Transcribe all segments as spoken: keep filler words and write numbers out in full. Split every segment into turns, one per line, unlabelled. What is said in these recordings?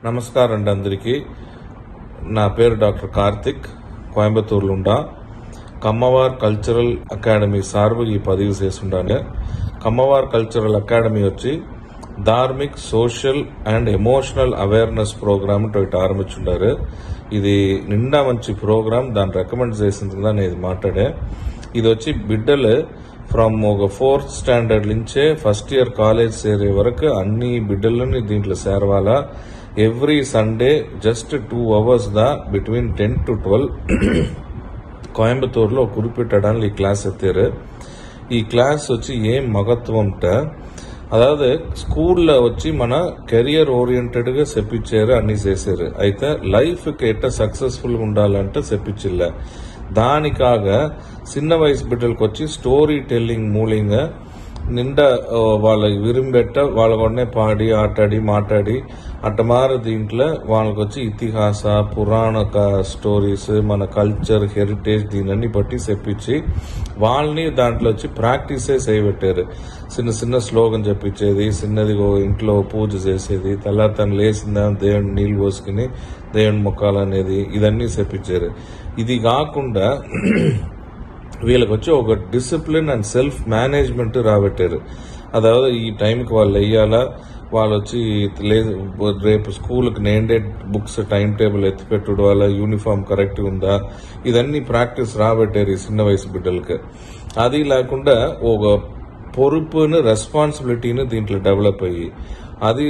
నమస్కారం అండి అందరికీ. నా పేరు డాక్టర్ కార్తిక్, కోయంబత్తూరులో ఉండా. కమ్మవార్ కల్చరల్ అకాడమీ సార్వు ఈ పదవి చేస్తుండాను. కమ్మవార్ కల్చరల్ అకాడమీ వచ్చి ధార్మిక్ social and emotional awareness programme ఇటు ఆరంభించుండారు. ఇది నిండా మంచి ప్రోగ్రామ్, దాన్ని రికమెండ్ చేసింది కదా నేను మాట్లాడే. ఇది వచ్చి బిడ్డలు ఫ్రమ్ ఒక ఫోర్త్ స్టాండర్డ్ నుంచే ఫస్ట్ ఇయర్ కాలేజ్ చేరే వరకు అన్ని బిడ్డలని దీంట్లో చేరవాలా. Every Sunday just two hours దా బిట్వీన్ టెన్ టు ట్వెల్వ్ కోయంబత్తూరులో குறிப்பிட்டడానికి ఈ క్లాస్ ఎత్తారు. ఈ క్లాస్ వచ్చి ఏం మగత్వంట, అదాவது స్కూల్లో వచ్చి మన కెరియర్ ఓరియంటెడ్ గా చెప్పించారు, అన్ని చేశారు. అయితే లైఫ్ కి ఎట్ట సక్సెస్ఫుల్ గా ఉండాలంటే చెప్పించిల్ల. దానికాగ చిన్న వయసు బిడ్డలకు వచ్చి స్టోరీ టెల్లింగ్ మూలంగా నిండా వాళ్ళకి విరింబెట్ట వాళ్ళ కొన్నే పాడి ఆటాడి మాట్లాడి అట్టమార దీంట్లో వాళ్ళకి వచ్చి ఇతిహాస పురాణ స్టోరీస్, మన కల్చర్ హెరిటేజ్ దీనన్ని బట్టి చెప్పించి వాళ్ళని దాంట్లో వచ్చి ప్రాక్టీసే చేయబెట్టారు. చిన్న చిన్న శ్లోకం చెప్పించేది, చిన్నది ఇంట్లో పూజ చేసేది, తెల్లారి తను లేచిందా దేవుని నీళ్లు పోసుకుని దేవుని మొక్కాలనేది ఇదన్నీ చెప్పించారు. ఇది కాకుండా వీళ్ళకి వచ్చి ఒక డిసిప్లిన్ అండ్ సెల్ఫ్ మేనేజ్మెంట్ రాబెట్టారు. అதாவது ఈ టైంకి వాళ్ళు వెయ్యాలా, వాళ్ళు వచ్చి రేపు స్కూల్కి నేండెడ్ బుక్స్ టైం టేబుల్ ఎత్తిపెట్టుడు, వాళ్ళ యూనిఫామ్ కరెక్ట్గా ఉందా, ఇదన్నీ ప్రాక్టీస్ రాబెట్టారు ఈ చిన్న వయసు బిడ్డలకి. అది లేకుండా ఒక పొరుపుని రెస్పాన్సిబిలిటీని దీంట్లో డెవలప్ అయ్యి అది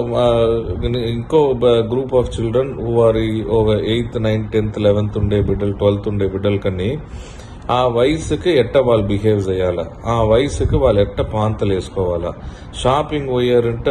ఇంకో గ్రూప్ ఆఫ్ చిల్డ్రన్ వారి ఒక ఎయిత్ నైన్త్ టెన్త్ లెవెన్త్ ఉండే బిడ్డలు ట్వెల్త్ ఉండే బిడ్డలు కన్నీ ఆ వయసుకి ఎట్ట వాళ్ళు బిహేవ్ చేయాలా, ఆ వయసుకి వాళ్ళు ఎట్ట పాంతలు వేసుకోవాలా, షాపింగ్ పోయారంటే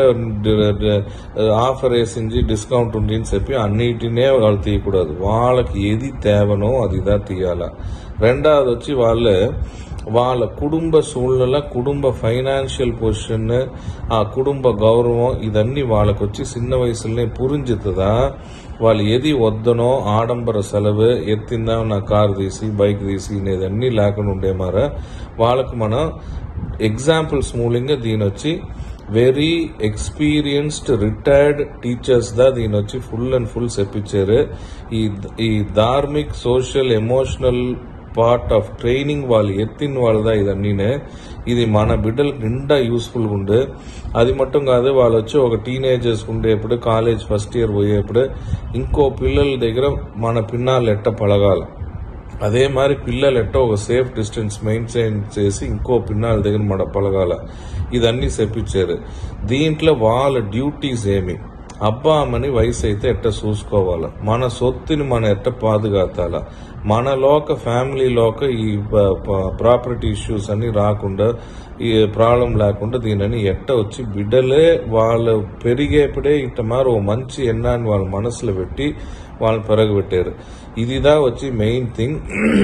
ఆఫర్ వేసింది డిస్కౌంట్ ఉంది అని చెప్పి అన్నిటినే వాళ్ళు తీయకూడదు. వాళ్ళకి ఏది తేవనో అది ఇదా తీయాలా. రెండవది వచ్చి వాళ్ళే వాళ్ళ కుటుంబ సూళ్ళ కుటుంబ ఫైనాన్షియల్ పొజిషన్, ఆ కుటుంబ గౌరవం ఇదన్నీ వాళ్ళకు వచ్చి చిన్న వయసులోనే పురించుతుందా. వాళ్ళు ఏది వద్దనో ఆడంబర సెలవు ఎత్తిందా నా కారు తీసి బైక్ తీసి ఇనేదన్నీ లేకుండా ఉండేమారా వాళ్ళకు మనం ఎగ్జాంపుల్స్ మూలంగా దీని వచ్చి వెరీ ఎక్స్పీరియన్స్డ్ రిటైర్డ్ టీచర్స్ దా దీని వచ్చి ఫుల్ అండ్ ఫుల్ చెప్పించారు. ఈ ఈ ధార్మిక్ social emotional part of training వాళ్ళు ఎత్తిన వాళ్ళదా ఇదన్నీనే. ఇది మన బిడ్డలకు నిండా యూస్ఫుల్గా ఉండే. అది మట్టం కాదు, వాళ్ళు వచ్చి ఒక టీనేజర్స్ ఉండేప్పుడు కాలేజ్ ఫస్ట్ ఇయర్ పోయేప్పుడు ఇంకో పిల్లల దగ్గర మన పిన్నాళ్ళు ఎట్ట పడగాల, అదే మరి పిల్లలు ఎట్ట ఒక సేఫ్ డిస్టెన్స్ మెయింటైన్ చేసి ఇంకో పిన్నాళ్ళ దగ్గర మన పడగాల, ఇదన్నీ చెప్పించారు. దీంట్లో వాళ్ళ డ్యూటీస్ ఏమి, అబ్బా అమ్మని వయసు అయితే ఎట్ట చూసుకోవాలా, మన సొత్తుని మన ఎట్ట పాదుగాతాలా, మనలోక ఫ్యామిలీలోక ఈ ప్రాపర్టీ ఇష్యూస్ అన్ని రాకుండా ఈ ప్రాబ్లం లేకుండా దీనిని ఎట్ట వచ్చి బిడ్డలే వాళ్ళు పెరిగేప్పుడే ఇట్ట మారు ఓ మంచి ఎన్నాన్ని వాళ్ళ మనసులో పెట్టి వాళ్ళని పెరగబెట్టారు. ఇదిదా వచ్చి మెయిన్ థింగ్.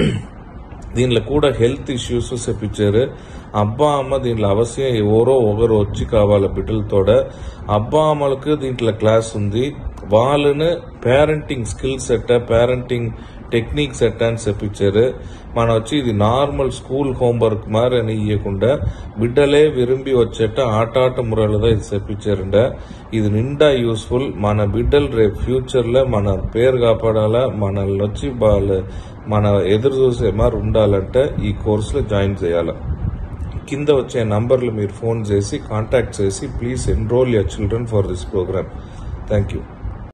దీనిలో కూడా హెల్త్ ఇష్యూస్ చెప్పించారు. అబ్బా అమ్మ దీంట్లో అవశ్యం ఎవరో ఒకరు వచ్చి కావాలి బిడ్డలతోడ. అబ్బా అమ్మలకు దీంట్లో క్లాస్ ఉంది, వాళ్ళని పేరెంటింగ్ స్కిల్స్ ఎట్ట పేరెంటింగ్ టెక్నిక్స్ ఎట్ట అని చెప్పించారు. మనం వచ్చి ఇది నార్మల్ స్కూల్ హోంవర్క్ మారి అని ఇవ్వకుండా బిడ్డలే విరుంబి వచ్చేట ఆటాట మురళదా ఇది చెప్పించారండ. ఇది నిండా యూస్ఫుల్. మన బిడ్డలు రేపు ఫ్యూచర్ లో మన పేరు కాపాడాలా, మనల్ని వచ్చి వాళ్ళు మన ఎదురు చూసే మారు ఉండాలంటే ఈ కోర్సులో జాయిన్ చేయాలా. కింద వచ్చే నంబర్లు మీరు ఫోన్ చేసి కాంటాక్ట్ చేసి please enroll your children for this program. Thank you.